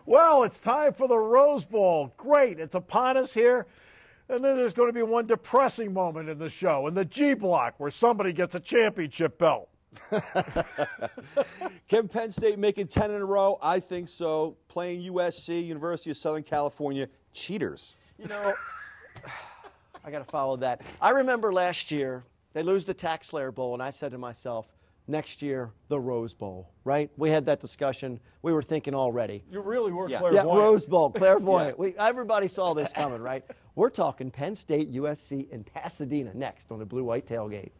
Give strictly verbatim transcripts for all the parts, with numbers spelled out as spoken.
Well, it's time for the Rose Bowl. Great. It's upon us here. And then there's going to be one depressing moment in the show, in the G Block, where somebody gets a championship belt. Can Penn State make it ten in a row? I think so. Playing U S C, University of Southern California, cheaters. You know, I got to follow that. I remember last year, they lose the Tax Slayer Bowl, and I said to myself, next year, the Rose Bowl, right? We had that discussion. We were thinking already. You really were yeah. clairvoyant. Yeah, Rose Bowl, clairvoyant. yeah. we, everybody saw this coming, right? We're talking Penn State, U S C, and Pasadena next on the Blue White Tailgate.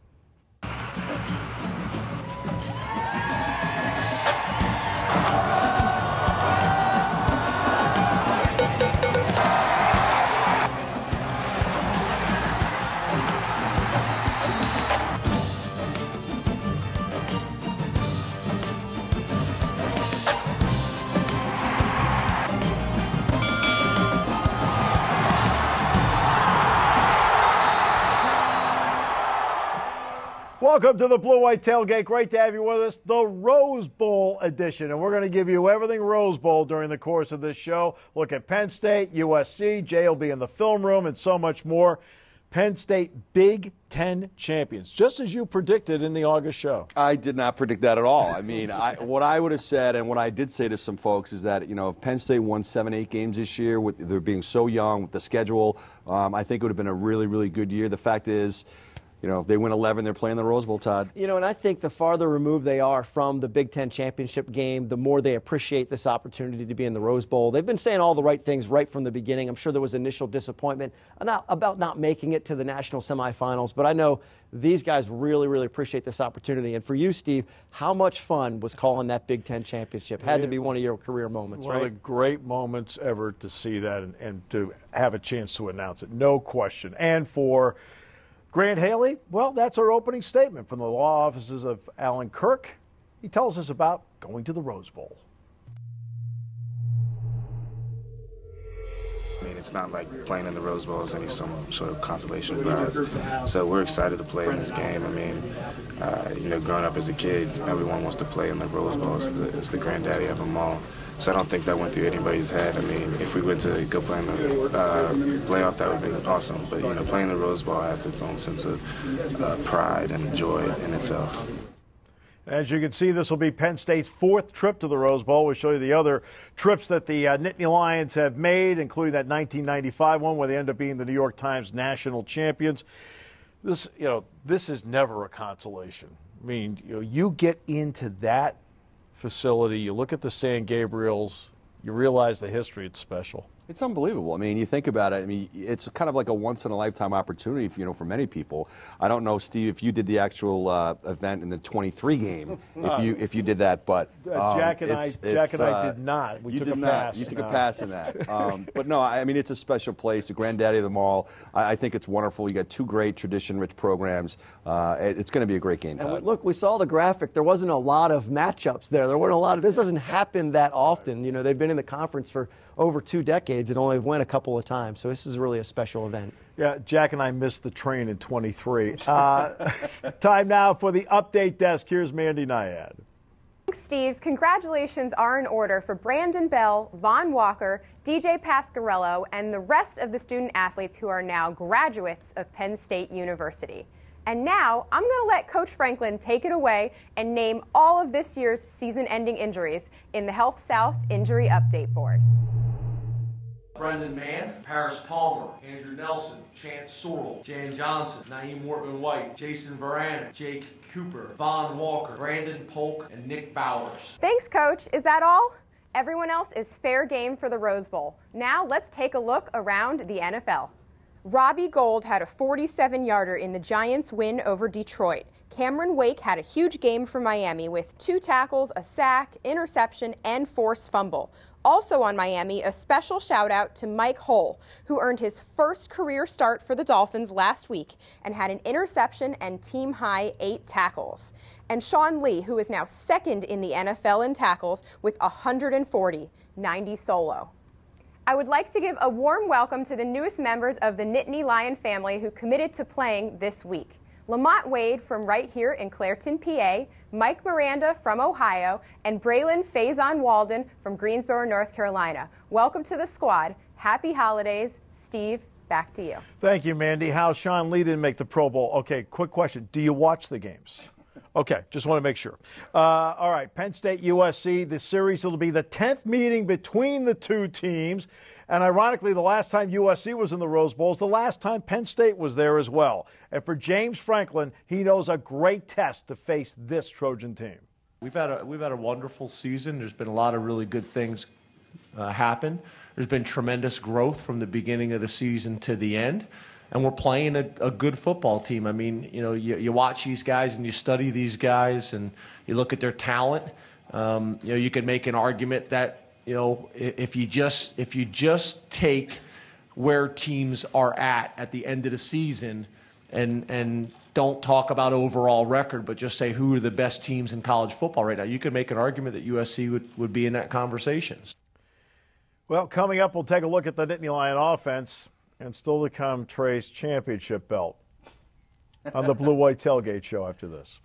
Welcome to the Blue White Tailgate. Great to have you with us. The Rose Bowl edition. And we're going to give you everything Rose Bowl during the course of this show. Look at Penn State, U S C, Jay will be in the film room, and so much more. Penn State Big Ten champions, just as you predicted in the August show. I did not predict that at all. I mean, I, what I would have said, and what I did say to some folks, is that, you know, if Penn State won seven, eight games this year, with they're being so young, with the schedule, um, I think it would have been a really, really good year. The fact is, you know, they win eleven, they're playing the Rose Bowl, Todd. You know, and I think the farther removed they are from the Big Ten championship game, the more they appreciate this opportunity to be in the Rose Bowl. They've been saying all the right things right from the beginning. I'm sure there was initial disappointment about not making it to the national semifinals, but I know these guys really, really appreciate this opportunity. And for you, Steve, how much fun was calling that Big Ten championship? Had to be one of your career moments, one right? One of the great moments ever to see that and, and to have a chance to announce it, no question. And for Grant Haley, well, that's our opening statement from the law offices of Alan Kirk. He tells us about going to the Rose Bowl. I mean, it's not like playing in the Rose Bowl is any some sort of consolation prize. So we're excited to play in this game. I mean, uh, you know, growing up as a kid, everyone wants to play in the Rose Bowl. It's the, it's the granddaddy of them all. So I don't think that went through anybody's head. I mean, if we were to go play in the uh, playoff, that would have been awesome. But, you know, playing the Rose Bowl has its own sense of uh, pride and joy in itself. As you can see, this will be Penn State's fourth trip to the Rose Bowl. We'll show you the other trips that the uh, Nittany Lions have made, including that nineteen ninety-five one where they end up being the New York Times national champions. This, you know, this is never a consolation. I mean, you know, you get into that facility, you look at the San Gabriels, you realize the history, it's special. It's unbelievable. I mean, you think about it. I mean, it's kind of like a once-in-a-lifetime opportunity, for, you know, for many people. I don't know, Steve, if you did the actual uh, event in the twenty-three game, if you if you did that, but um, Jack and it's, I, it's, Jack and uh, I did not. We you took did a not. pass. You took no. a pass in that. Um, but no, I mean, it's a special place, the granddaddy of them all. I, I think it's wonderful. You got two great tradition-rich programs. Uh, it, it's going to be a great game, Todd. And look, we saw the graphic. There wasn't a lot of matchups there. There weren't a lot of. This doesn't happen that often. You know, they've been in the conference for over two decades and only went a couple of times. So this is really a special event. Yeah, Jack and I missed the train in twenty-three. Uh, time now for the update desk. Here's Mandy Niad. Thanks, Steve. Congratulations are in order for Brandon Bell, Vaughn Walker, D J Pasquarello, and the rest of the student athletes who are now graduates of Penn State University. And now I'm going to let Coach Franklin take it away and name all of this year's season-ending injuries in the Health South Injury Update Board. Brendan Mann, Paris Palmer, Andrew Nelson, Chance Sorrell, Jan Johnson, Naeem Wortman-White, Jason Varana, Jake Cooper, Vaughn Walker, Brandon Polk, and Nick Bowers. Thanks, Coach. Is that all? Everyone else is fair game for the Rose Bowl. Now let's take a look around the N F L. Robbie Gould had a forty-seven yarder in the Giants' win over Detroit. Cameron Wake had a huge game for Miami with two tackles, a sack, interception, and forced fumble. Also on Miami, a special shout out to Mike Hull, who earned his first career start for the Dolphins last week and had an interception and team high eight tackles. And Sean Lee, who is now second in the N F L in tackles with one hundred forty, ninety solo. I would like to give a warm welcome to the newest members of the Nittany Lion family who committed to playing this week. Lamont Wade from right here in Clairton, P A, Mike Miranda from Ohio, and Braylon Faison Walden from Greensboro, North Carolina. Welcome to the squad. Happy holidays. Steve, back to you. Thank you, Mandy. How Sean Lee didn't make the Pro Bowl. Okay, quick question. Do you watch the games? Okay, just want to make sure. Uh, all right, Penn State, U S C. This series will be the tenth meeting between the two teams. And ironically, the last time U S C was in the Rose Bowl is the last time Penn State was there as well. And for James Franklin, he knows a great test to face this Trojan team. We've had a, we've had a wonderful season. There's been a lot of really good things uh, happen. There's been tremendous growth from the beginning of the season to the end. And we're playing a, a good football team. I mean, you know, you, you watch these guys and you study these guys and you look at their talent. Um, you know, you can make an argument that, you know, if you just if you just take where teams are at at the end of the season and and don't talk about overall record, but just say who are the best teams in college football right now, you could make an argument that U S C would, would be in that conversation. Well, coming up, we'll take a look at the Nittany Lion offense. And still to come, Trey's championship belt on the Blue White Tailgate Show after this.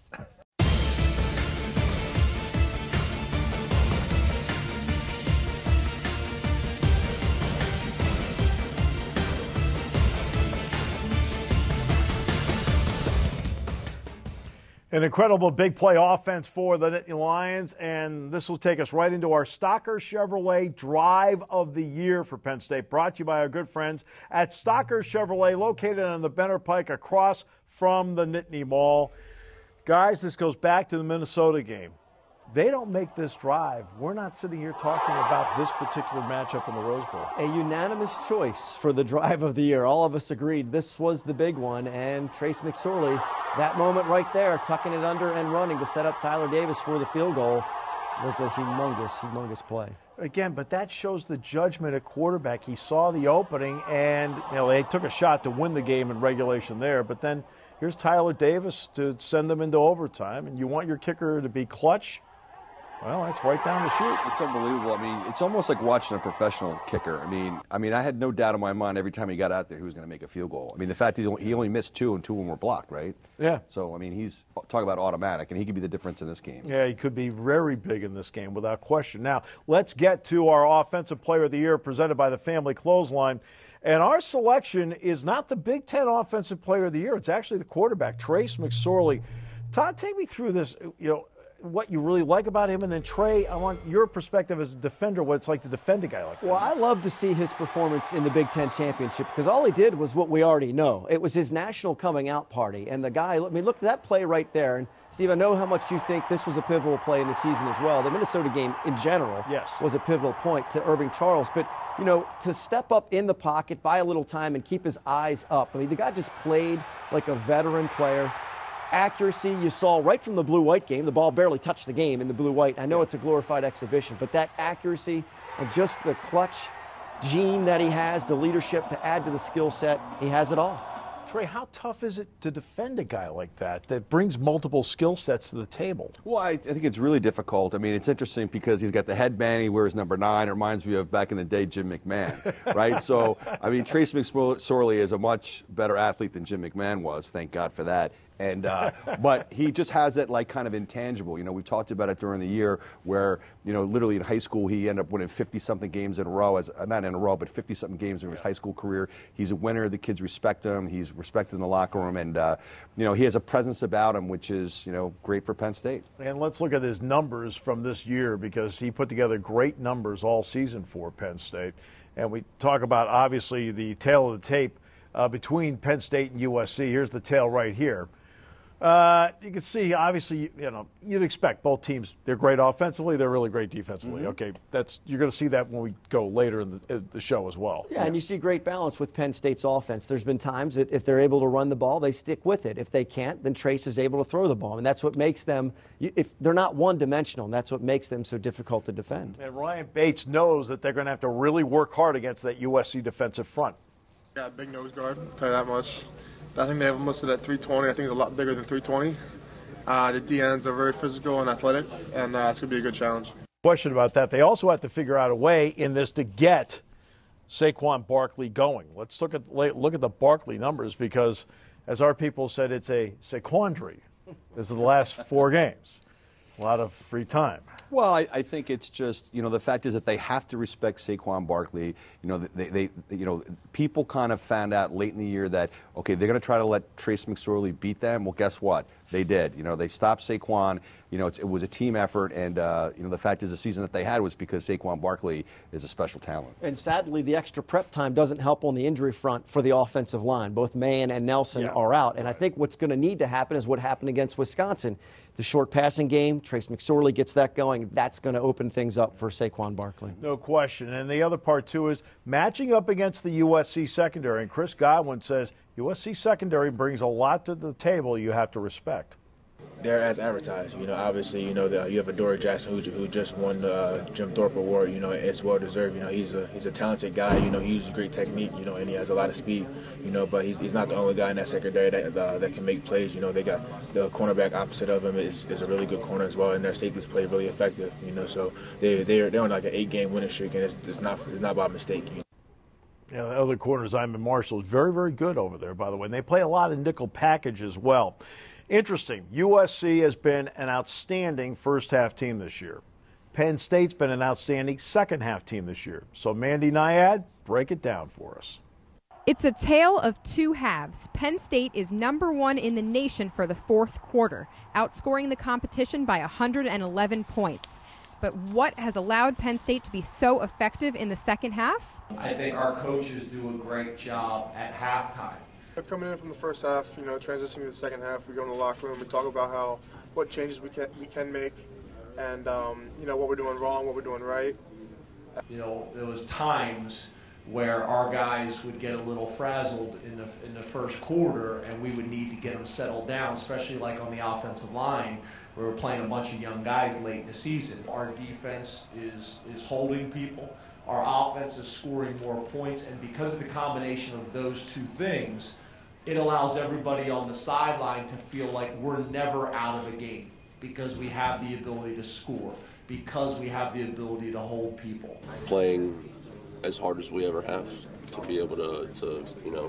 An incredible big play offense for the Nittany Lions, and this will take us right into our Stocker Chevrolet Drive of the Year for Penn State, brought to you by our good friends at Stocker Chevrolet, located on the Benner Pike across from the Nittany Mall. Guys, this goes back to the Minnesota game. They don't make this drive. We're not sitting here talking about this particular matchup in the Rose Bowl. A unanimous choice for the drive of the year. All of us agreed this was the big one, and Trace McSorley, that moment right there, tucking it under and running to set up Tyler Davis for the field goal, was a humongous, humongous play. Again, but that shows the judgment at quarterback. He saw the opening, and you know they took a shot to win the game in regulation there, but then here's Tyler Davis to send them into overtime, and you want your kicker to be clutch. Well, that's right down the chute. It's unbelievable. I mean, it's almost like watching a professional kicker. I mean, I mean, I had no doubt in my mind every time he got out there he was going to make a field goal. I mean, the fact he he only missed two and two of them were blocked, right? Yeah. So, I mean, he's talking about automatic, and he could be the difference in this game. Yeah, he could be very big in this game without question. Now, let's get to our Offensive Player of the Year presented by the Family Clothesline. And our selection is not the Big Ten Offensive Player of the Year. It's actually the quarterback, Trace McSorley. Todd, take me through this, you know, what you really like about him, and then Trey, I want your perspective as a defender, what it's like to defend a guy like this. Well, I love to see his performance in the Big Ten Championship because all he did was what we already know. It was his national coming out party, and the guy, I mean, look at that play right there. And Steve, I know how much you think this was a pivotal play in the season as well. The Minnesota game in general yes. was a pivotal point to Irving Charles, but you know, to step up in the pocket, buy a little time, and keep his eyes up. I mean, the guy just played like a veteran player. Accuracy, you saw right from the blue-white game. The ball barely touched the game in the blue-white. I know it's a glorified exhibition, but that accuracy and just the clutch gene that he has, the leadership to add to the skill set, he has it all. Trey, how tough is it to defend a guy like that that brings multiple skill sets to the table? Well, I, I think it's really difficult. I mean, it's interesting because he's got the headband, he wears number nine. It reminds me of back in the day, Jim McMahon, right? So, I mean, Trace McSorley is a much better athlete than Jim McMahon was. Thank God for that. And uh, but he just has that like kind of intangible. You know, we've talked about it during the year where, you know, literally in high school he ended up winning fifty-something games in a row, as uh, not in a row, but fifty-something games in his high school career. He's a winner. The kids respect him. He's respected in the locker room, and uh, you know, he has a presence about him which is, you know, great for Penn State. And let's look at his numbers from this year because he put together great numbers all season for Penn State. And we talk about obviously the tail of the tape uh, between Penn State and U S C. Here's the tail right here. Uh, you can see, obviously, you know, you'd expect both teams. They're great offensively. They're really great defensively. Mm-hmm. Okay, that's you're going to see that when we go later in the, in the show as well. Yeah, yeah, and you see great balance with Penn State's offense. There's been times that if they're able to run the ball, they stick with it. If they can't, then Trace is able to throw the ball, and that's what makes them. If they're not one-dimensional, and that's what makes them so difficult to defend. And Ryan Bates knows that they're going to have to really work hard against that U S C defensive front. Yeah, big nose guard. I'll tell you that much. I think they have him listed at three twenty. I think he's a lot bigger than three twenty. Uh, the D Ns are very physical and athletic, and uh, it's going to be a good challenge. Question about that. They also have to figure out a way in this to get Saquon Barkley going. Let's look at look at the Barkley numbers because as our people said, it's a sequandary. This is the last four games. A lot of free time. Well, I, I think it's just, you know, the fact is that they have to respect Saquon Barkley. You know, they, they you know, people kind of found out late in the year that, okay, they're going to try to let Trace McSorley beat them. Well, guess what? They did. You know, they stopped Saquon. You know, it's, it was a team effort, and, uh, you know, the fact is the season that they had was because Saquon Barkley is a special talent. And sadly, the extra prep time doesn't help on the injury front for the offensive line. Both Mahan and Nelson yeah. are out, and I think what's going to need to happen is what happened against Wisconsin. The short passing game, Trace McSorley gets that going. That's going to open things up for Saquon Barkley. No question. And the other part, too, is matching up against the U S C secondary. And Chris Godwin says U S C secondary brings a lot to the table you have to respect. They're as advertised. You know, obviously, you know, the, you have a Dory Jackson who, who just won the Jim Thorpe Award. You know, it's well deserved. You know, he's a he's a talented guy. You know, he uses great technique. You know, and he has a lot of speed. You know, but he's, he's not the only guy in that secondary that uh, that can make plays. You know, they got the cornerback opposite of him is, is a really good corner as well, and their safeties play really effective. You know, so they they're they're on like an eight-game winning streak, and it's, it's not it's not by mistake. You know? Yeah, the other corners, Iman Marshall, is very, very good over there, by the way. And they play a lot of nickel package as well. Interesting. U S C has been an outstanding first-half team this year. Penn State's been an outstanding second-half team this year. So, Mandy Niad, break it down for us. It's a tale of two halves. Penn State is number one in the nation for the fourth quarter, outscoring the competition by one hundred eleven points. But what has allowed Penn State to be so effective in the second half? I think our coaches do a great job at halftime. Coming in from the first half, you know, transitioning to the second half, we go in the locker room, we talk about how what changes we can we can make, and um, you know what we're doing wrong, what we're doing right. You know, there was times where our guys would get a little frazzled in the in the first quarter, and we would need to get them settled down, especially like on the offensive line. We were playing a bunch of young guys late in the season. Our defense is is holding people. Our offense is scoring more points, and because of the combination of those two things, it allows everybody on the sideline to feel like we're never out of a game because we have the ability to score, because we have the ability to hold people. Playing as hard as we ever have to be able to, to you know,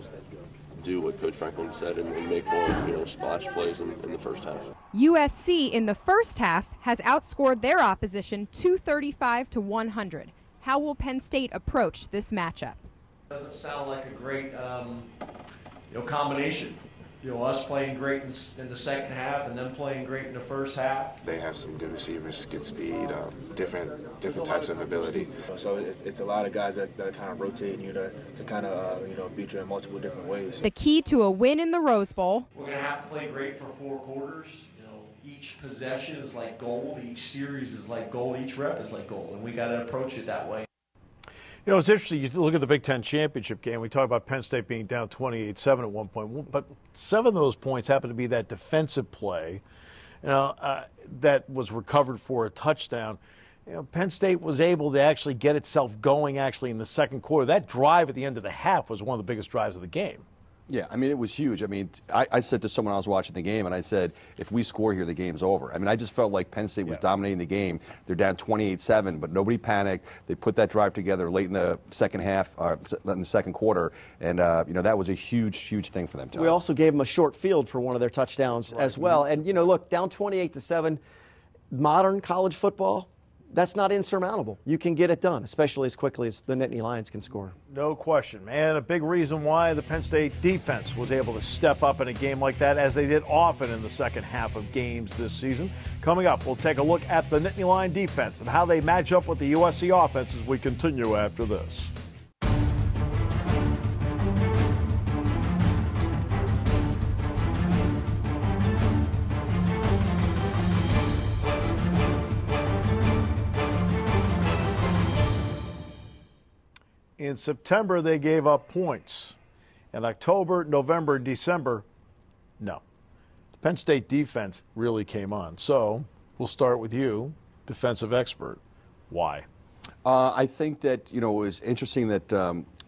do what Coach Franklin said and, and make more, you know, splash plays in, in the first half. U S C in the first half has outscored their opposition two thirty-five to one hundred. How will Penn State approach this matchup? Doesn't sound like a great um, you know, combination. You know, us playing great in, in the second half and them playing great in the first half. They have some good receivers, good speed, um, different different types of ability. So it, it's a lot of guys that, that are kind of rotating you to, to kind of, uh, you know, beat you in multiple different ways. The key to a win in the Rose Bowl. We're going to have to play great for four quarters. You know, each possession is like gold, each series is like gold, each rep is like gold, and we got to approach it that way. You know, it's interesting. You look at the Big Ten championship game. We talk about Penn State being down twenty-eight seven at one point, but seven of those points happened to be that defensive play, you know, uh, that was recovered for a touchdown. You know, Penn State was able to actually get itself going actually in the second quarter. That drive at the end of the half was one of the biggest drives of the game. Yeah, I mean, it was huge. I mean, I, I said to someone I was watching the game, and I said, if we score here, the game's over. I mean, I just felt like Penn State was yeah. dominating the game. They're down twenty-eight seven, but nobody panicked. They put that drive together late in the second half, uh, in the second quarter, and, uh, you know, that was a huge, huge thing for them. Todd. We also gave them a short field for one of their touchdowns right. as well. And, you know, look, down twenty-eight to seven, modern college football, that's not insurmountable. You can get it done, especially as quickly as the Nittany Lions can score. No question, man. A big reason why the Penn State defense was able to step up in a game like that, as they did often in the second half of games this season. Coming up, we'll take a look at the Nittany Lion defense and how they match up with the U S C offense as we continue after this. In September, they gave up points. In October, November, December, no. The Penn State defense really came on. So we'll start with you, defensive expert. Why? Uh, I think that, you know, it was interesting that um,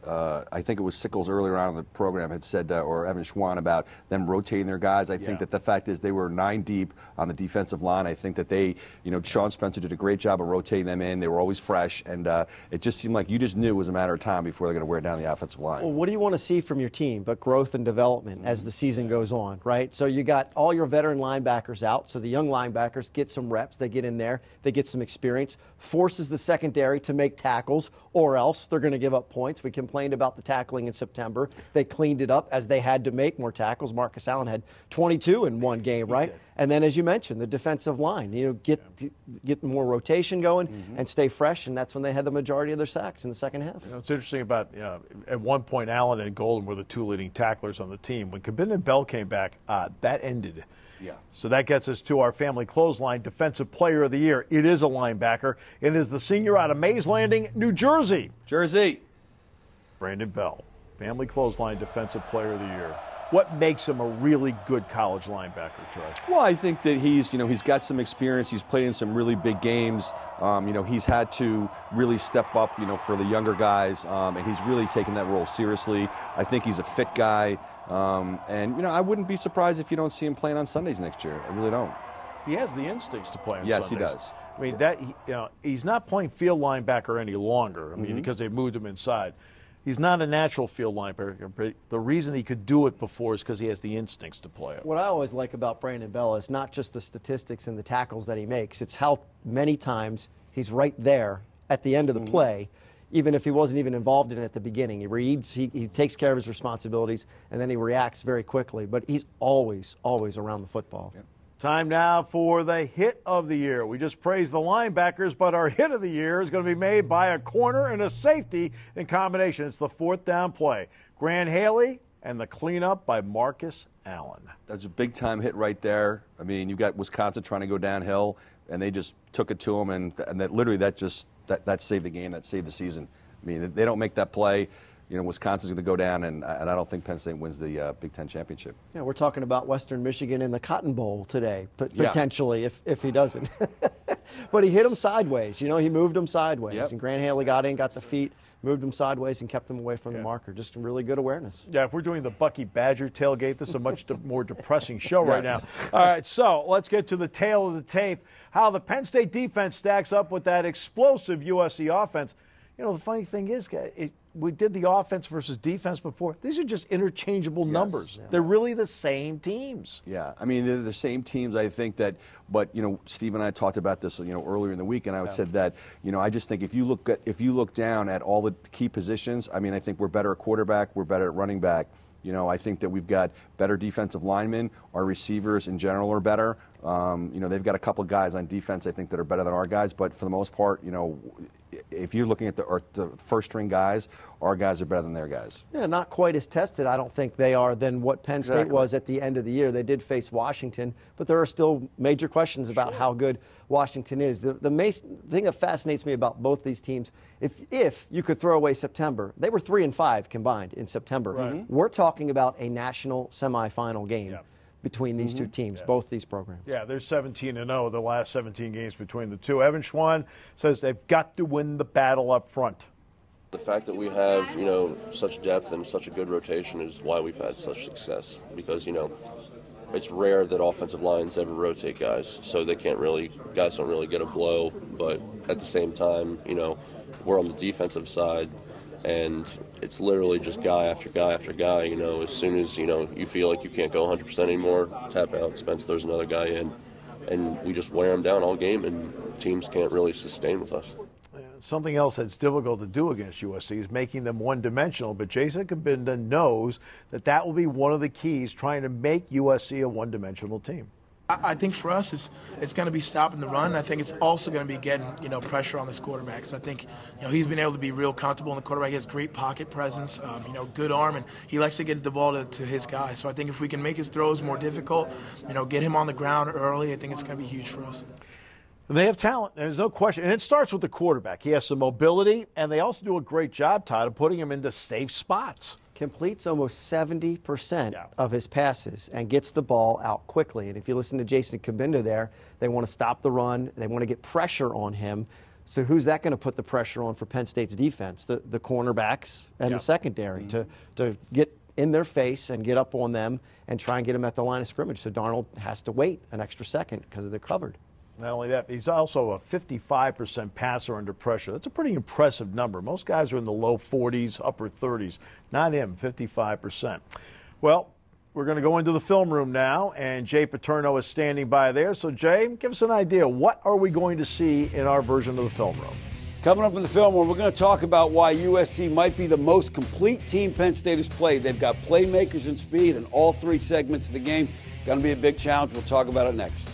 uh, I think it was Sickles earlier on in the program had said, uh, or Evan Schwan, about them rotating their guys. I Yeah. think that the fact is they were nine deep on the defensive line. I think that they, you know, Sean Spencer did a great job of rotating them in. They were always fresh, and uh, it just seemed like you just knew it was a matter of time before they're going to wear down the offensive line. Well, what do you want to see from your team but growth and development as the season goes on, right? So you got all your veteran linebackers out, so the young linebackers get some reps. They get in there. They get some experience. Forces the secondary to make tackles, or else they're going to give up points. We complained about the tackling in September. They cleaned it up as they had to make more tackles. Marcus Allen had twenty-two in one game, right? And then, as you mentioned, the defensive line, you know, get yeah. get more rotation going mm-hmm. and stay fresh, and that's when they had the majority of their sacks in the second half. You know, it's interesting about, you know, at one point, Allen and Golden were the two leading tacklers on the team. When Cabin and Bell came back, uh, that ended. Yeah. So that gets us to our family clothesline defensive player of the year. It is a linebacker. It is the senior out of Mays Landing, New Jersey. Jersey. Brandon Bell, family clothesline defensive player of the year. What makes him a really good college linebacker, Troy? Well, I think that he's, you know, he's got some experience. He's played in some really big games. Um, you know, he's had to really step up, you know, for the younger guys, um, and he's really taken that role seriously. I think he's a fit guy, um, and, you know, I wouldn't be surprised if you don't see him playing on Sundays next year. I really don't. He has the instincts to play on yes, Sundays. Yes, he does. I mean, that, you know, he's not playing field linebacker any longer. I mean, mm-hmm. because they moved him inside. He's not a natural field linebacker, but the reason he could do it before is because he has the instincts to play it. What I always like about Brandon Bell is not just the statistics and the tackles that he makes. It's how many times he's right there at the end of the mm-hmm. play, even if he wasn't even involved in it at the beginning. He reads, he, he takes care of his responsibilities, and then he reacts very quickly. But he's always, always around the football. Yep. Time now for the hit of the year. We just praised the linebackers, but our hit of the year is going to be made by a corner and a safety in combination. It's the fourth down play. Grant Haley and the cleanup by Marcus Allen. That's a big-time hit right there. I mean, you've got Wisconsin trying to go downhill, and they just took it to them, and, and that literally that just that, that saved the game, that saved the season. I mean, they don't make that play. You know, Wisconsin's going to go down, and, and I don't think Penn State wins the uh, Big Ten championship. Yeah, we're talking about Western Michigan in the Cotton Bowl today, but yeah. potentially if, if he doesn't. But he hit him sideways. You know, he moved him sideways, yep. and Grant Haley got in, got the feet, moved him sideways, and kept him away from yeah. the marker. Just really good awareness. Yeah, if we're doing the Bucky Badger tailgate, this is a much de- more depressing show yes. right now. All right, so let's get to the tail of the tape, how the Penn State defense stacks up with that explosive U S C offense. You know, the funny thing is, it, we did the offense versus defense before. These are just interchangeable yes, numbers. Yeah. They're really the same teams. Yeah, I mean, they're the same teams. I think that, but, you know, Steve and I talked about this, you know, earlier in the week, and I yeah. said that, you know, I just think if you look at, if you look down at all the key positions, I mean, I think we're better at quarterback, we're better at running back. You know, I think that we've got better defensive linemen. Our receivers in general are better. Um, you know, they've got a couple of guys on defense, I think, that are better than our guys. But for the most part, you know, if you're looking at the, or the first-string guys, our guys are better than their guys. Yeah, not quite as tested, I don't think they are, than what Penn State exactly. was at the end of the year. They did face Washington, but there are still major questions about sure. how good Washington is. The, the main thing that fascinates me about both these teams, if if you could throw away September, they were three and five combined in September. Right. We're talking about a national semifinal game. Yeah. Between these mm-hmm. two teams, yeah. both these programs. Yeah, they're seventeen and oh the last seventeen games between the two. Evan Schwan says they've got to win the battle up front. The fact that we have, you know, such depth and such a good rotation is why we've had such success. Because, you know, it's rare that offensive lines ever rotate guys, so they can't really, guys don't really get a blow. But at the same time, you know, we're on the defensive side. And it's literally just guy after guy after guy, you know, as soon as, you know, you feel like you can't go one hundred percent anymore, tap out, Spence throws another guy in, and we just wear them down all game, and teams can't really sustain with us. Something else that's difficult to do against U S C is making them one-dimensional, but Jason Cabinda knows that that will be one of the keys trying to make U S C a one-dimensional team. I think for us, it's, it's going to be stopping the run. I think it's also going to be getting, you know, pressure on this quarterback. Because I think, you know, he's been able to be real comfortable in the quarterback. He has great pocket presence, um, you know, good arm, and he likes to get the ball to, to his guy. So I think if we can make his throws more difficult, you know, get him on the ground early, I think it's going to be huge for us. And they have talent, there's no question. And it starts with the quarterback. He has some mobility, and they also do a great job, Todd, of putting him into safe spots. Completes almost seventy percent yeah. of his passes and gets the ball out quickly. And if you listen to Jason Cabinda there, they want to stop the run. They want to get pressure on him. So who's that going to put the pressure on for Penn State's defense? The the cornerbacks and Yep. the secondary Mm-hmm. to, to get in their face and get up on them and try and get them at the line of scrimmage. So Darnold has to wait an extra second because they're covered. Not only that, he's also a fifty-five percent passer under pressure. That's a pretty impressive number. Most guys are in the low forties, upper thirties. Not him, fifty-five percent. Well, we're going to go into the film room now, and Jay Paterno is standing by there. So, Jay, give us an idea. What are we going to see in our version of the film room? Coming up in the film room, we're going to talk about why U S C might be the most complete team Penn State has played. They've got playmakers and speed in all three segments of the game. Going to be a big challenge. We'll talk about it next.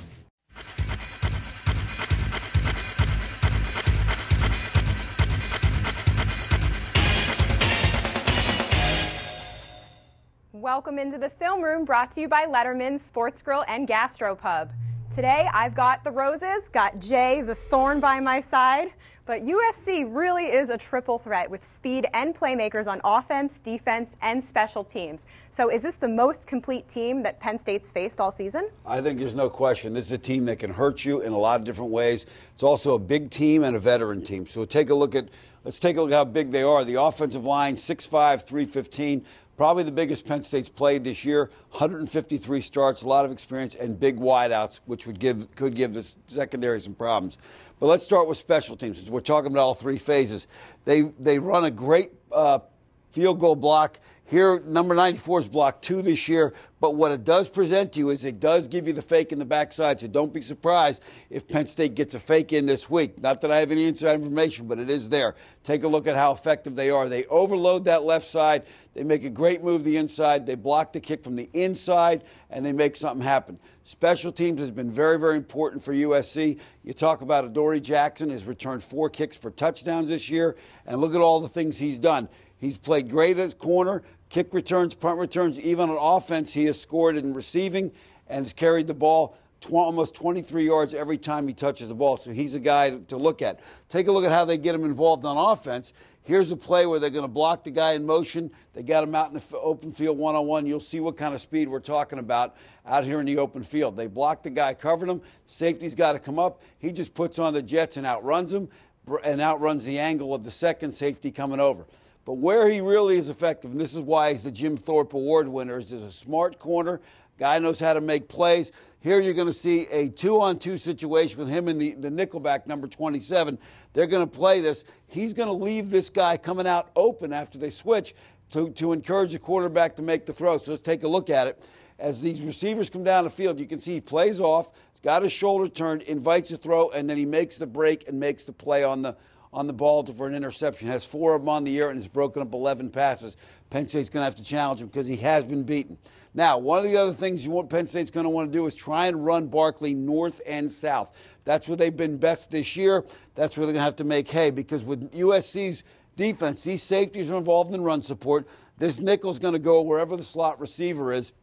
Welcome into the film room, brought to you by Letterman's Sports Grill and Gastropub. Today I've got the roses, got Jay the thorn by my side, but U S C really is a triple threat with speed and playmakers on offense, defense, and special teams. So is this the most complete team that Penn State's faced all season? I think there's no question. This is a team that can hurt you in a lot of different ways. It's also a big team and a veteran team. So take a look at, let's take a look at how big they are. The offensive line, six five, three fifteen. Probably the biggest Penn State's played this year, one hundred fifty-three starts, a lot of experience, and big wideouts, which would give could give the secondary some problems. But let's start with special teams, since we're talking about all three phases. They they run a great uh, field goal block. Here, number ninety-four is blocked two this year, but what it does present to you is it does give you the fake in the backside, so don't be surprised if Penn State gets a fake in this week. Not that I have any inside information, but it is there. Take a look at how effective they are. They overload that left side. They make a great move the inside. They block the kick from the inside, and they make something happen. Special teams has been very, very important for U S C. You talk about Adoree Jackson has returned four kicks for touchdowns this year, and look at all the things he's done. He's played great as corner, kick returns, punt returns. Even on offense, he has scored in receiving and has carried the ball tw- almost twenty-three yards every time he touches the ball. So he's a guy to, to look at. Take a look at how they get him involved on offense. Here's a play where they're going to block the guy in motion. They got him out in the f- open field one-on-one. You'll see what kind of speed we're talking about out here in the open field. They block the guy, covered him. Safety's got to come up. He just puts on the jets and outruns him and outruns the angle of the second safety coming over. But where he really is effective, and this is why he's the Jim Thorpe Award winner, is a smart corner. Guy knows how to make plays. Here you're going to see a two-on-two situation with him and the, the nickelback, number twenty-seven. They're going to play this. He's going to leave this guy coming out open after they switch to, to encourage the quarterback to make the throw. So let's take a look at it. As these receivers come down the field, you can see he plays off, he's got his shoulder turned, invites a throw, and then he makes the break and makes the play on the on the ball for an interception. Has four of them on the year and has broken up eleven passes. Penn State's going to have to challenge him because he has been beaten. Now, one of the other things you want Penn State's going to want to do is try and run Barkley north and south. That's where they've been best this year. That's where they're going to have to make hay, because with U S C's defense, these safeties are involved in run support. This nickel's going to go wherever the slot receiver is.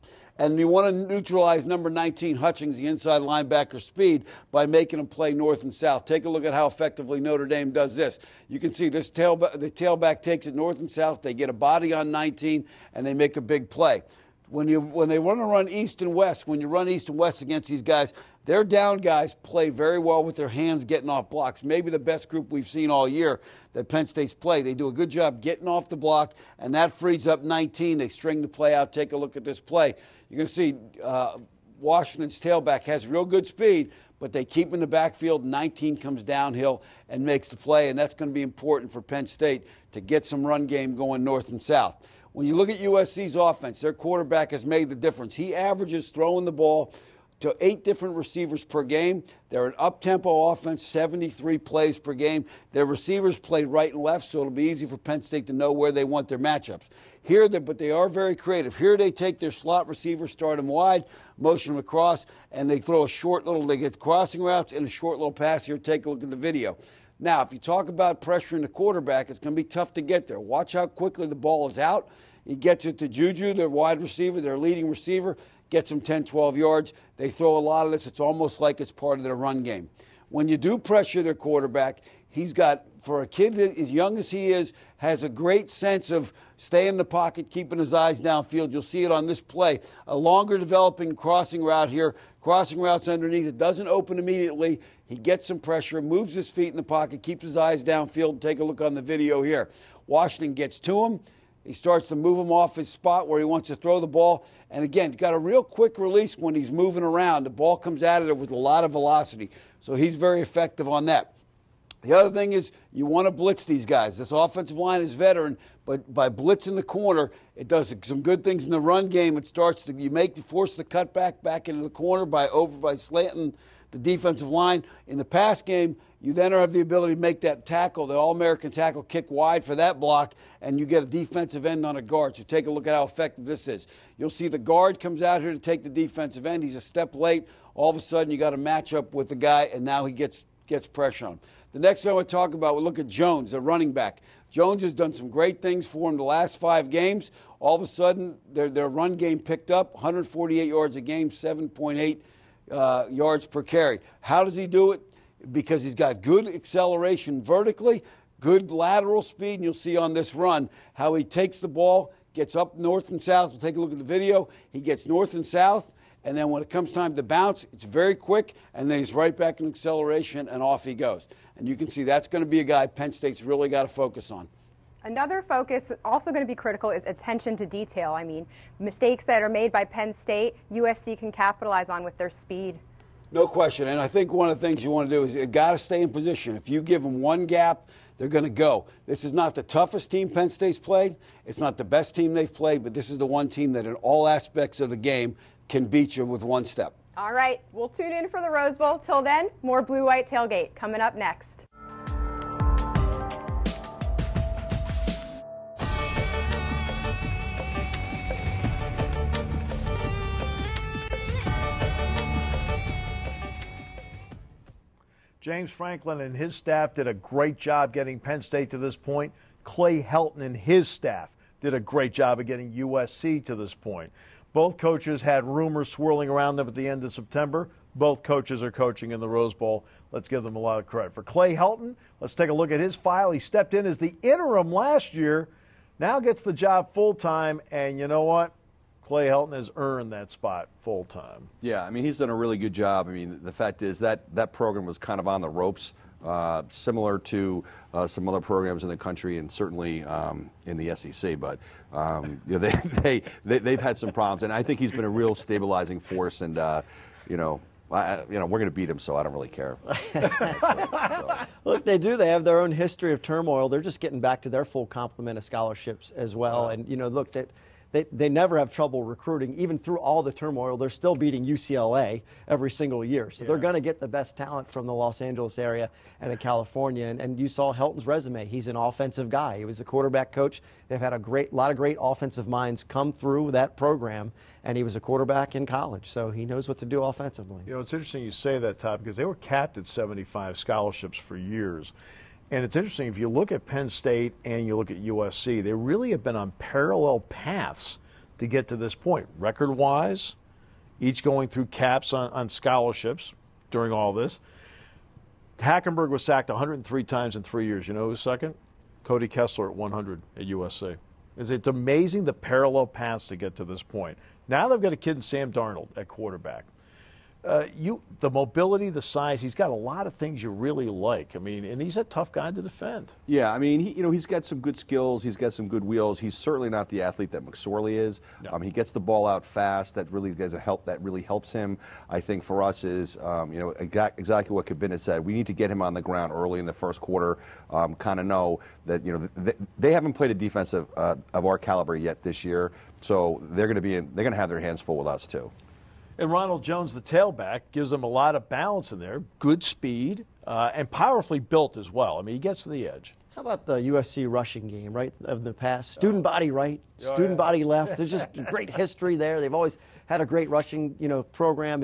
And you want to neutralize number nineteen, Hutchings, the inside linebacker speed, by making him play north and south. Take a look at how effectively Notre Dame does this. You can see this tailback, the tailback takes it north and south. They get a body on nineteen, and they make a big play. When you when they want to run east and west, when you run east and west against these guys, their down guys play very well with their hands getting off blocks. Maybe the best group we've seen all year that Penn State's play. They do a good job getting off the block, and that frees up nineteen. They string the play out. Take a look at this play. You're going to see uh, Washington's tailback has real good speed, but they keep him in the backfield. nineteen comes downhill and makes the play, and that's going to be important for Penn State to get some run game going north and south. When you look at U S C's offense, their quarterback has made the difference. He averages throwing the ball to eight different receivers per game. They're an up-tempo offense, seventy-three plays per game. Their receivers play right and left, so it'll be easy for Penn State to know where they want their matchups. Here, they, but they are very creative. Here they take their slot receiver, start them wide, motion them across, and they throw a short little, they get crossing routes and a short little pass here. Take a look at the video. Now, if you talk about pressuring the quarterback, it's going to be tough to get there. Watch how quickly the ball is out. He gets it to Juju, their wide receiver, their leading receiver, gets them ten, twelve yards. They throw a lot of this. It's almost like it's part of their run game. When you do pressure their quarterback, he's got for a kid that, as young as he is, has a great sense of staying in the pocket, keeping his eyes downfield. You'll see it on this play. A longer developing crossing route here. Crossing routes underneath. It doesn't open immediately. He gets some pressure, moves his feet in the pocket, keeps his eyes downfield. Take a look on the video here. Washington gets to him. He starts to move him off his spot where he wants to throw the ball. And again, got a real quick release when he's moving around. The ball comes out of there with a lot of velocity. So he's very effective on that. The other thing is you want to blitz these guys. This offensive line is veteran, but by blitzing the corner, it does some good things in the run game. It starts to, you make, force the cutback back into the corner by over, by slanting the defensive line. In the pass game, you then have the ability to make that tackle, the All-American tackle, kick wide for that block, and you get a defensive end on a guard. So take a look at how effective this is. You'll see the guard comes out here to take the defensive end. He's a step late. All of a sudden, you got a match up with the guy, and now he gets gets pressure on him. The next guy I want to talk about, we'll look at Jones, the running back. Jones has done some great things for him the last five games. All of a sudden, their, their run game picked up, one hundred forty-eight yards a game, seven point eight uh, yards per carry. How does he do it? Because he's got good acceleration vertically, good lateral speed, and you'll see on this run how he takes the ball, gets up north and south. We'll take a look at the video. He gets north and south, and then when it comes time to bounce, it's very quick, and then he's right back in acceleration, and off he goes. And you can see that's going to be a guy Penn State's really got to focus on. Another focus also going to be critical is attention to detail. I mean, mistakes that are made by Penn State, U S C can capitalize on with their speed. No question, and I think one of the things you want to do is you've got to stay in position. If you give them one gap, they're going to go. This is not the toughest team Penn State's played. It's not the best team they've played, but this is the one team that in all aspects of the game can beat you with one step. All right, we'll tune in for the Rose Bowl. Till then, more Blue-White Tailgate coming up next. James Franklin and his staff did a great job getting Penn State to this point. Clay Helton and his staff did a great job of getting U S C to this point. Both coaches had rumors swirling around them at the end of September. Both coaches are coaching in the Rose Bowl. Let's give them a lot of credit. For Clay Helton, let's take a look at his file. He stepped in as the interim last year, now gets the job full-time, and you know what? Clay Helton has earned that spot full-time. Yeah, I mean, he's done a really good job. I mean, the fact is that that program was kind of on the ropes, uh, similar to uh, some other programs in the country and certainly um, in the S E C. But um, you know, they, they, they, they've had some problems, and I think he's been a real stabilizing force, and, uh, you know, I, you know, we're going to beat him, so I don't really care. so, so. Look, they do. They have their own history of turmoil. They're just getting back to their full complement of scholarships as well. Uh, and, you know, look, that They, they never have trouble recruiting. Even through all the turmoil, they're still beating U C L A every single year. So yeah. They're going to get the best talent from the Los Angeles area and in California. And, and you saw Helton's resume. He's an offensive guy. He was a quarterback coach. They've had a great lot of great offensive minds come through that program, and he was a quarterback in college. So he knows what to do offensively. You know, it's interesting you say that, Todd, because they were capped at seventy-five scholarships for years. And it's interesting, if you look at Penn State and you look at U S C, they really have been on parallel paths to get to this point. Record-wise, each going through caps on, on scholarships during all this. Hackenberg was sacked one hundred three times in three years. You know who's second? Cody Kessler at one hundred at U S C. It's, it's amazing the parallel paths to get to this point. Now they've got a kid in Sam Darnold at quarterback. Uh, you, the mobility, the size, he's got a lot of things you really like. I mean, and he's a tough guy to defend. Yeah, I mean, he, you know, he's got some good skills. He's got some good wheels. He's certainly not the athlete that McSorley is. No. Um, he gets the ball out fast. That really does a help. That really helps him. I think for us is, um, you know, exactly what Cabinda said. We need to get him on the ground early in the first quarter. Um, kind of know that, you know, they, they haven't played a defense of, uh, of our caliber yet this year, so they're going to be in, they're going to have their hands full with us too. And Ronald Jones, the tailback, gives them a lot of balance in there, good speed, uh, and powerfully built as well. I mean, he gets to the edge. How about the U S C rushing game, right, of the past? Student body right, student oh, yeah. body left. There's just great history there. They've always had a great rushing, you know, program. And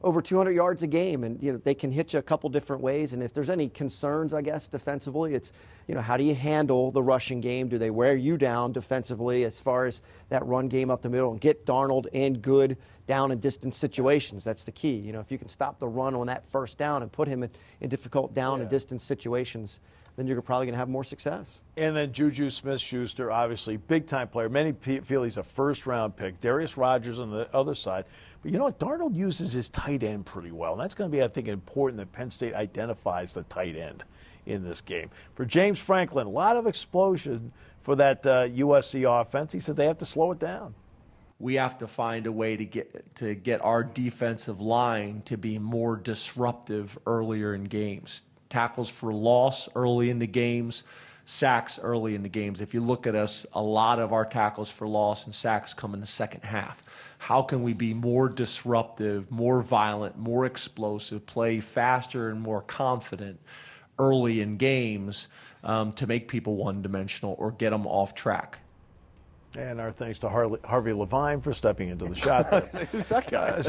over two hundred yards a game, and you know they can hit you a couple different ways. And if there's any concerns, I guess defensively, it's you know how do you handle the rushing game? Do they wear you down defensively as far as that run game up the middle and get Darnold in good down and distance situations? That's the key. You know, if you can stop the run on that first down and put him in, in difficult down yeah. and distance situations, then you're probably going to have more success. And then Juju Smith-Schuster, obviously big-time player. Many feel he's a first-round pick. Darius Rogers on the other side. But you know what? Darnold uses his tight end pretty well. And that's going to be, I think, important that Penn State identifies the tight end in this game. For James Franklin, a lot of explosion for that uh, U S C offense. He said they have to slow it down. We have to find a way to get to get our defensive line to be more disruptive earlier in games. Tackles for loss early in the games, sacks early in the games. If you look at us, a lot of our tackles for loss and sacks come in the second half. How can we be more disruptive, more violent, more explosive, play faster and more confident early in games um, to make people one-dimensional or get them off track? And our thanks to Harley, Harvey Levine for stepping into the shot. Who's that guy?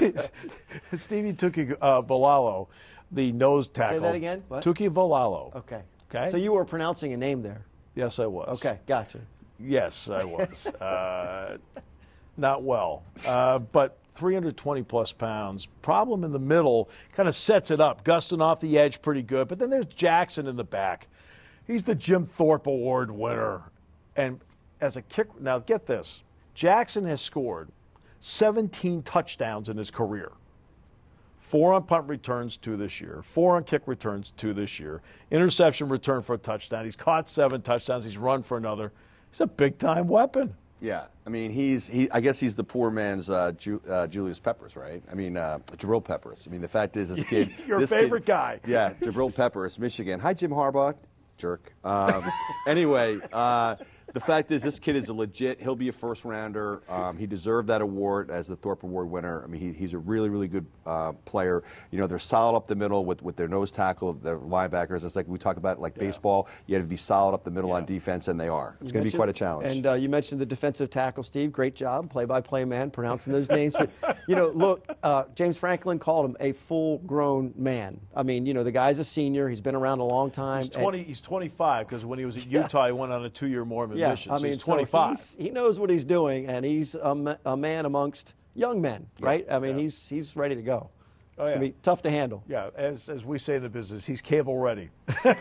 Stevie Tuki uh, Bolalo, the nose tackle. Say that again? What? Tuki Bolalo. Okay. Okay. So you were pronouncing a name there. Yes, I was. Okay, gotcha. Yes, I was. uh, not well, uh, but three hundred twenty plus pounds. Problem in the middle kind of sets it up. Gusting off the edge pretty good, but then there's Jackson in the back. He's the Jim Thorpe Award winner. And as a kick, now get this, Jackson has scored seventeen touchdowns in his career. Four on punt returns, two this year. Four on kick returns, two this year. Interception return for a touchdown. He's caught seven touchdowns. He's run for another. He's a big-time weapon. Yeah, I mean, he's he. I guess he's the poor man's uh, Ju, uh, Julius Peppers, right? I mean, uh, Jabril Peppers. I mean, the fact is, this kid, your this favorite kid, guy. Yeah, Jabril Peppers, Michigan. Hi, Jim Harbaugh, jerk. Um, anyway, uh, the fact is, this kid is a legit. He'll be a first rounder. Um, he deserved that award as the Thorpe Award winner. I mean, he, he's a really, really good uh, player. You know, they're solid up the middle with, with their nose tackle, their linebackers. It's like we talk about like yeah. baseball. You have to be solid up the middle yeah. on defense, and they are. It's going to be quite a challenge. And uh, you mentioned the defensive tackle, Steve. Great job, play-by-play man, pronouncing those names. But you know, look, uh, James Franklin called him a full-grown man. I mean, you know, the guy's a senior. He's been around a long time. He's twenty. He's twenty-five because when he was at Utah, yeah. he went on a two-year Mormon yeah, mission. I So mean, he's twenty-five. So he's, he knows what he's doing, and he's a, a man amongst young men, right? I mean, yeah. he's he's ready to go. Oh, it's yeah. going to be tough to handle. Yeah, as as we say in the business, he's cable ready.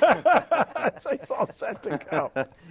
So he's all set to go.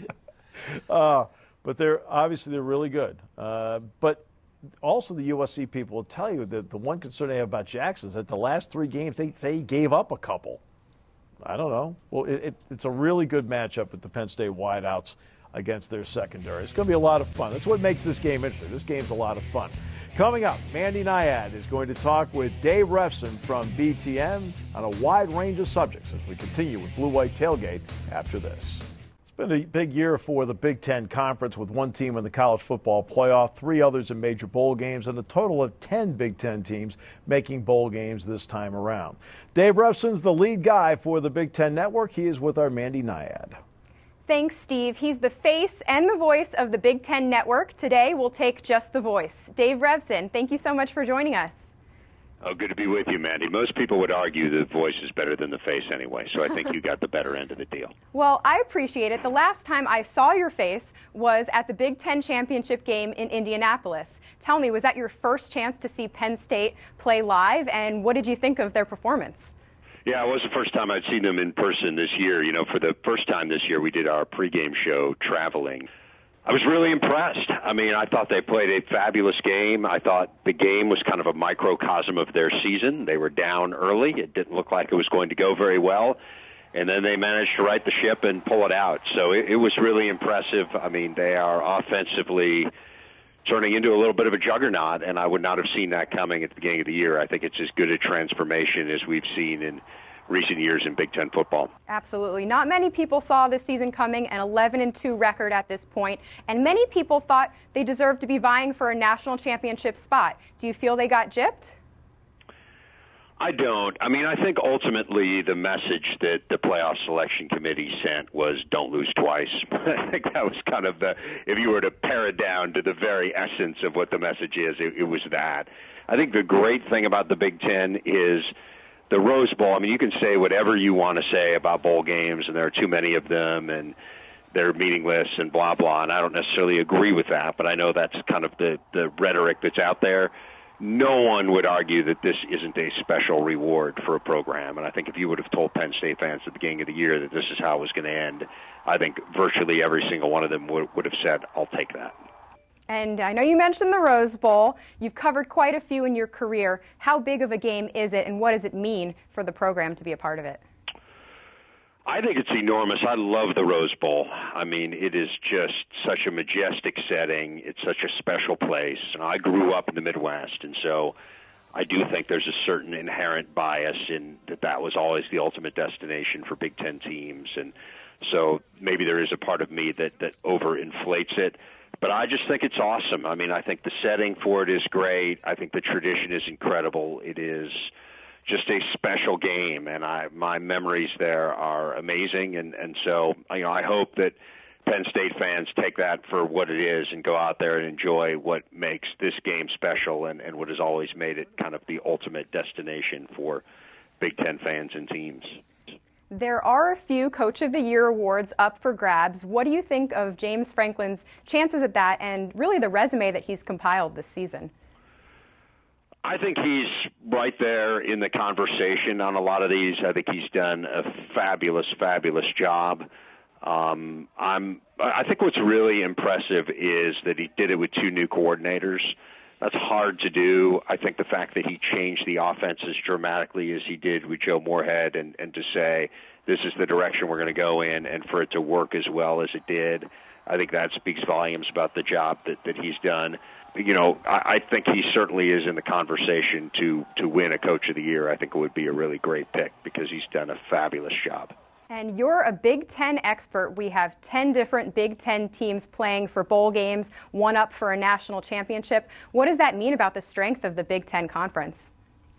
Uh, but they're obviously they're really good. Uh, but also the U S C people will tell you that the one concern they have about Jackson is that the last three games they say he gave up a couple. I don't know. Well, it, it, it's a really good matchup with the Penn State wideouts against their secondary. It's going to be a lot of fun. That's what makes this game interesting. This game's a lot of fun. Coming up, Mandy Niad is going to talk with Dave Revsine from B T N on a wide range of subjects as we continue with Blue White Tailgate after this. It's been a big year for the Big Ten Conference with one team in the college football playoff, three others in major bowl games, and a total of ten Big Ten teams making bowl games this time around. Dave Revsine's the lead guy for the Big Ten Network. He is with our Mandy Niad. Thanks, Steve. He's the face and the voice of the Big Ten Network. Today, we'll take just the voice. Dave Revsine, thank you so much for joining us. Oh, good to be with you, Mandy. Most people would argue the voice is better than the face anyway, so I think you got the better end of the deal. Well, I appreciate it. The last time I saw your face was at the Big Ten Championship game in Indianapolis. Tell me, was that your first chance to see Penn State play live, and what did you think of their performance? Yeah, it was the first time I'd seen them in person this year. You know, for the first time this year, we did our pregame show traveling. I was really impressed. I mean, I thought they played a fabulous game. I thought the game was kind of a microcosm of their season. They were down early. It didn't look like it was going to go very well. And then they managed to right the ship and pull it out. So it, it was really impressive. I mean, they are offensively turning into a little bit of a juggernaut, and I would not have seen that coming at the beginning of the year. I think it's as good a transformation as we've seen in recent years in Big Ten football. Absolutely. Not many people saw this season coming, an eleven and two record at this point, and many people thought they deserved to be vying for a national championship spot. Do you feel they got gypped? I don't. I mean, I think ultimately the message that the playoff selection committee sent was don't lose twice. I think that was kind of the, if you were to pare it down to the very essence of what the message is, it, it was that. I think the great thing about the Big Ten is the Rose Bowl. I mean, you can say whatever you want to say about bowl games, and there are too many of them, and they're meaningless and blah, blah, and I don't necessarily agree with that, but I know that's kind of the, the rhetoric that's out there. No one would argue that this isn't a special reward for a program. And I think if you would have told Penn State fans at the beginning of the year that this is how it was going to end, I think virtually every single one of them would, would have said, I'll take that. And I know you mentioned the Rose Bowl. You've covered quite a few in your career. How big of a game is it, and what does it mean for the program to be a part of it? I think it's enormous. I love the Rose Bowl. I mean, it is just such a majestic setting. It's such a special place. And I grew up in the Midwest, and so I do think there's a certain inherent bias in that that was always the ultimate destination for Big Ten teams. And so maybe there is a part of me that, that overinflates it. But I just think it's awesome. I mean, I think the setting for it is great. I think the tradition is incredible. It is just a special game, and I, my memories there are amazing. And, and so, you know, I hope that Penn State fans take that for what it is and go out there and enjoy what makes this game special and, and what has always made it kind of the ultimate destination for Big Ten fans and teams. There are a few Coach of the Year awards up for grabs. What do you think of James Franklin's chances at that and really the resume that he's compiled this season? I think he's right there in the conversation on a lot of these. I think he's done a fabulous, fabulous job. Um, I'm, I think what's really impressive is that he did it with two new coordinators. That's hard to do. I think the fact that he changed the offense as dramatically as he did with Joe Moorhead and, and to say this is the direction we're going to go in and for it to work as well as it did, I think that speaks volumes about the job that, that he's done. You know, I, I think he certainly is in the conversation to, to win a Coach of the Year. I think it would be a really great pick because he's done a fabulous job. And you're a Big Ten expert. We have ten different Big Ten teams playing for bowl games, one up for a national championship. What does that mean about the strength of the Big Ten Conference?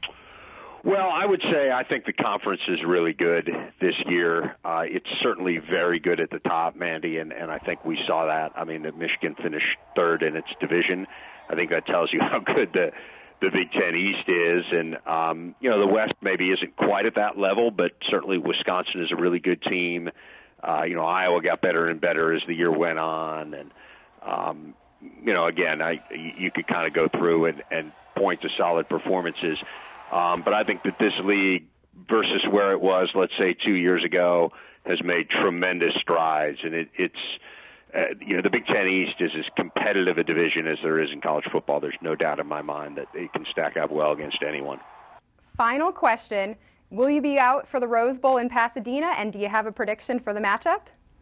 Well, I would say I think the conference is really good this year. Uh, it's certainly very good at the top, Mandy, and, and I think we saw that. I mean, that Michigan finished third in its division. I think that tells you how good the, the Big Ten East is. And, um, you know, the West maybe isn't quite at that level, but certainly Wisconsin is a really good team. Uh, you know, Iowa got better and better as the year went on. And, um, you know, again, I, you could kind of go through and, and point to solid performances. Um, but I think that this league versus where it was, let's say, two years ago, has made tremendous strides. And it, it's, uh, you know, the Big Ten East is as competitive a division as there is in college football. There's no doubt in my mind that it can stack up well against anyone. Final question. Will you be out for the Rose Bowl in Pasadena, and do you have a prediction for the matchup?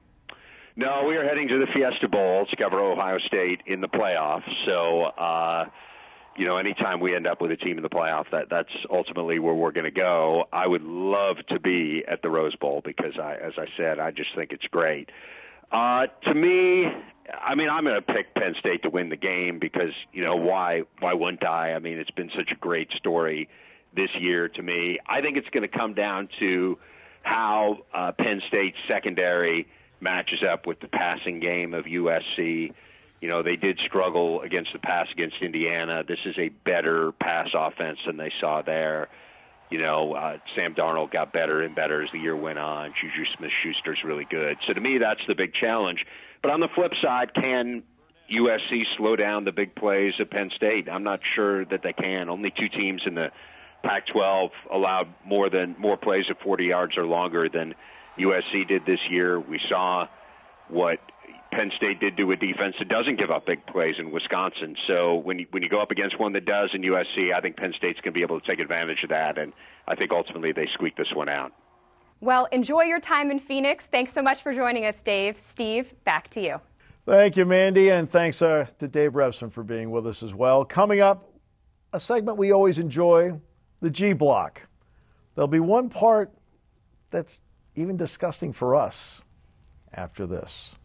No, we are heading to the Fiesta Bowl to cover Ohio State in the playoffs. So, uh, you know, anytime we end up with a team in the playoff, that, that's ultimately where we're going to go. I would love to be at the Rose Bowl because, I, as I said, I just think it's great. Uh, to me, I mean, I'm going to pick Penn State to win the game because, you know, why why wouldn't I? I mean, it's been such a great story this year to me. I think it's going to come down to how uh, Penn State's secondary matches up with the passing game of U S C. You know, they did struggle against the pass against Indiana. This is a better pass offense than they saw there. You know, uh, Sam Darnold got better and better as the year went on. Juju Smith-Schuster's really good. So to me, that's the big challenge. But on the flip side, can U S C slow down the big plays at Penn State? I'm not sure that they can. Only two teams in the Pac twelve allowed more than more plays of forty yards or longer than U S C did this year. We saw what Penn State did do a defense that doesn't give up big plays in Wisconsin. So when you, when you go up against one that does in U S C, I think Penn State's going to be able to take advantage of that, and I think ultimately they squeak this one out. Well, enjoy your time in Phoenix. Thanks so much for joining us, Dave. Steve, back to you. Thank you, Mandy, and thanks uh, to Dave Revsine for being with us as well. Coming up, a segment we always enjoy, the G Block. There'll be one part that's even disgusting for us after this.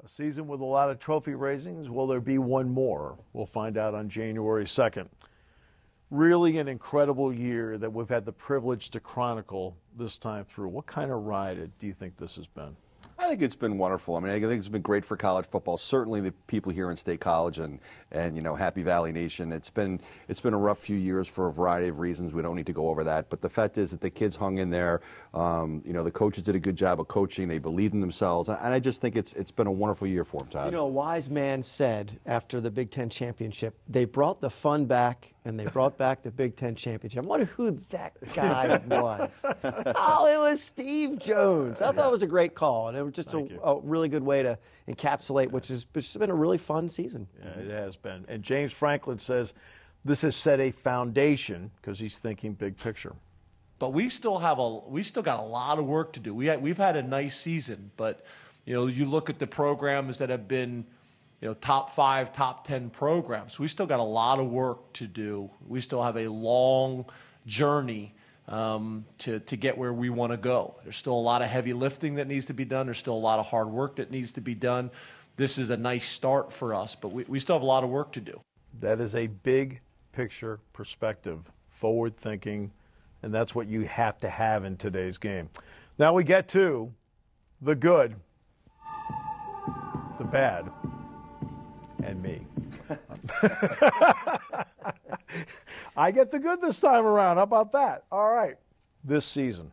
A season with a lot of trophy raisings. Will there be one more? We'll find out on January second. Really an incredible year that we've had the privilege to chronicle this time through. What kind of ride do you think this has been? I think it's been wonderful. I mean, I think it's been great for college football. Certainly, the people here in State College and and you know Happy Valley Nation. It's been it's been a rough few years for a variety of reasons. We don't need to go over that. But the fact is that the kids hung in there. Um, you know, the coaches did a good job of coaching. They believed in themselves, and I just think it's it's been a wonderful year for them, Todd. You know, a wise man said after the Big Ten championship, they brought the fun back and they brought back the Big Ten championship. I wonder who that guy was. Oh, it was Steve Jones. I thought it was a great call, and it was just a, a really good way to encapsulate, which has, which has been a really fun season. Yeah, it has been. And James Franklin says this has set a foundation because he's thinking big picture. But we still have a we still got a lot of work to do. We had, we've had a nice season, but you know, you look at the programs that have been, you know, top five, top ten programs. We still got a lot of work to do. We still have a long journey um, to to get where we want to go. There's still a lot of heavy lifting that needs to be done. There's still a lot of hard work that needs to be done. This is a nice start for us, but we, we still have a lot of work to do. That is a big picture perspective, forward thinking, and that's what you have to have in today's game. Now we get to the good, the bad, and me. I get the good this time around. How about that? All right. This season,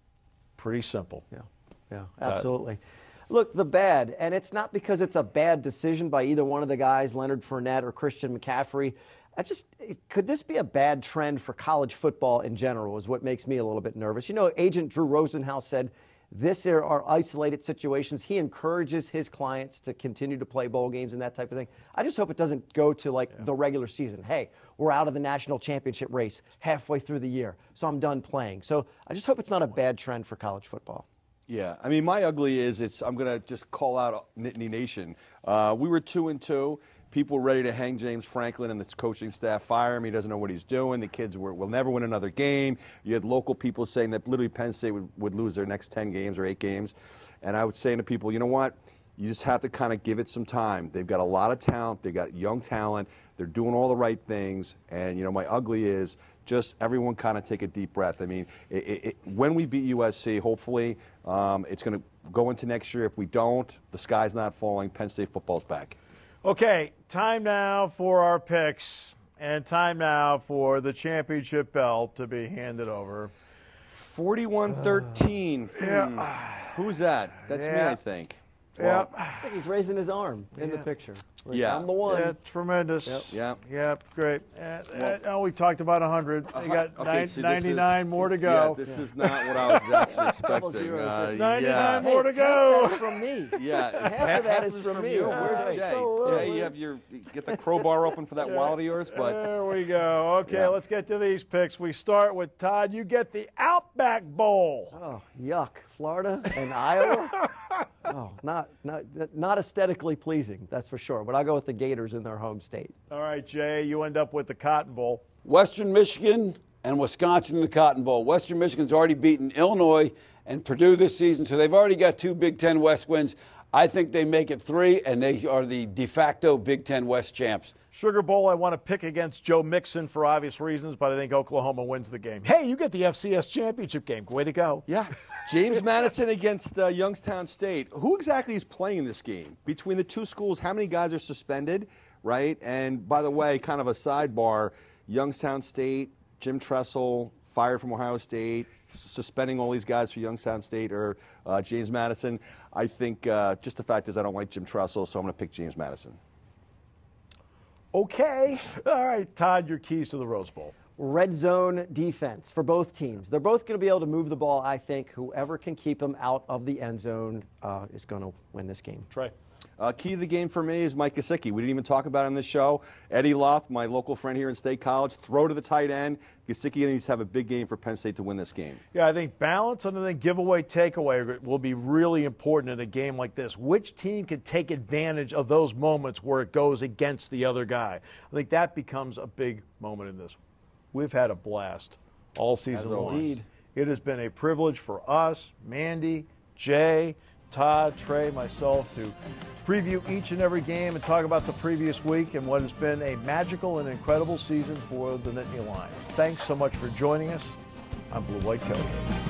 pretty simple. Yeah, yeah, absolutely. Uh, Look, the bad, and it's not because it's a bad decision by either one of the guys, Leonard Fournette or Christian McCaffrey. I just, could this be a bad trend for college football in general is what makes me a little bit nervous. You know, Agent Drew Rosenhaus said this are isolated situations. He encourages his clients to continue to play bowl games and that type of thing. I just hope it doesn't go to like yeah. the regular season. Hey, we're out of the national championship race halfway through the year, so I'm done playing. So I just hope it's not a bad trend for college football. Yeah, I mean, my ugly is it's. I'm gonna just call out Nittany Nation. Uh, we were two and two. People ready to hang James Franklin and the coaching staff, fire him. He doesn't know what he's doing. The kids were, will never win another game. You had local people saying that literally Penn State would, would lose their next ten games or eight games. And I was saying to people, you know what? You just have to kind of give it some time. They've got a lot of talent. They've got young talent. They're doing all the right things. And, you know, my ugly is just everyone kind of take a deep breath. I mean, it, it, it, when we beat U S C, hopefully um, it's going to go into next year. If we don't, the sky's not falling. Penn State football's back. Okay, time now for our picks, and time now for the championship belt to be handed over. forty-one thirteen. Uh, yeah. Hmm. Who's that? That's yeah. me, I think. Well, yeah. I think he's raising his arm in yeah. the picture. Yeah. I'm the one. Yeah, tremendous. Yep. Yep. Yep. Great. Uh, uh, oh, we talked about one hundred. They got okay, nine, see, ninety-nine is, more to go. Yeah, this yeah. is not what I was actually expecting. Uh, ninety-nine yeah. more hey, to go. Half that's from me. Yeah. Half, half of that is from, from me. You. Where's Jay? Absolutely. Jay, you have your get the crowbar open for that Yeah. wallet of yours. But there we go. Okay, yeah. let's get to these picks. We start with Todd. You get the Outback Bowl. Oh, yuck. Florida and Iowa? Oh, not, not, not aesthetically pleasing, that's for sure. But I'll go with the Gators in their home state. All right, Jay, you end up with the Cotton Bowl. Western Michigan and Wisconsin in the Cotton Bowl. Western Michigan's already beaten Illinois and Purdue this season, so they've already got two Big Ten West wins. I think they make it three, and they are the de facto Big Ten West champs. Sugar Bowl, I want to pick against Joe Mixon for obvious reasons, but I think Oklahoma wins the game. Hey, you get the F C S championship game. Way to go. Yeah. James Madison against uh, Youngstown State. Who exactly is playing this game? Between the two schools, how many guys are suspended, right? And by the way, kind of a sidebar, Youngstown State, Jim Tressel, fired from Ohio State, suspending all these guys for Youngstown State or uh, James Madison. I think uh, just the fact is I don't like Jim Tressel, so I'm going to pick James Madison. Okay. All right, Todd, your keys to the Rose Bowl. Red zone defense for both teams. They're both going to be able to move the ball, I think. Whoever can keep them out of the end zone uh, is going to win this game. Trey. Uh, key to the game for me is Mike Gesicki. We didn't even talk about him this show. Eddie Loth, my local friend here in State College, throw to the tight end. Gesicki needs to have a big game for Penn State to win this game. Yeah, I think balance and then giveaway, takeaway will be really important in a game like this. Which team can take advantage of those moments where it goes against the other guy? I think that becomes a big moment in this. We've had a blast all season long. Indeed. It has been a privilege for us, Mandy, Jay, Todd, Trey, myself, to preview each and every game and talk about the previous week and what has been a magical and incredible season for the Nittany Lions. Thanks so much for joining us. I'm Blue White Coach.